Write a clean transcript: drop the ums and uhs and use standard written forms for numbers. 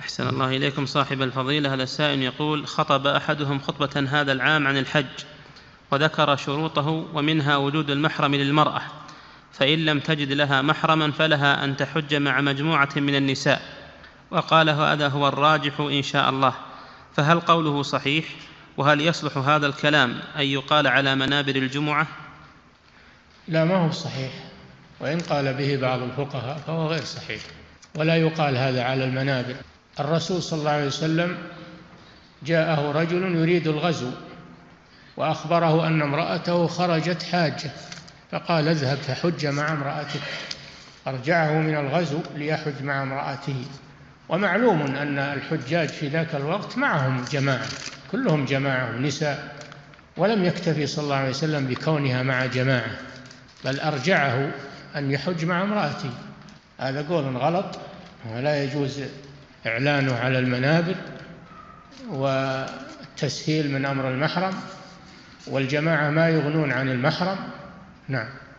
أحسن الله إليكم صاحب الفضيلة. هذا السائل يقول: خطب أحدهم خطبة هذا العام عن الحج وذكر شروطه ومنها وجود المحرم للمرأة، فإن لم تجد لها محرما فلها أن تحج مع مجموعة من النساء، وقال هذا هو الراجح إن شاء الله، فهل قوله صحيح؟ وهل يصلح هذا الكلام أن يقال على منابر الجمعة؟ لا، ما هو صحيح، وإن قال به بعض الفقهاء فهو غير صحيح، ولا يقال هذا على المنابر. الرسول صلى الله عليه وسلم جاءه رجل يريد الغزو وأخبره أن امرأته خرجت حاجة، فقال: اذهب فحج مع امرأتك. أرجعه من الغزو ليحج مع امرأته. ومعلوم أن الحجاج في ذاك الوقت معهم جماعة، كلهم جماعة نساء، ولم يكتفي صلى الله عليه وسلم بكونها مع جماعة، بل أرجعه أن يحج مع امرأته. هذا قول غلط، ولا يجوز إعلانه على المنابر والتسهيل من أمر المحرم، والجماعة ما يغنون عن المحرم. نعم.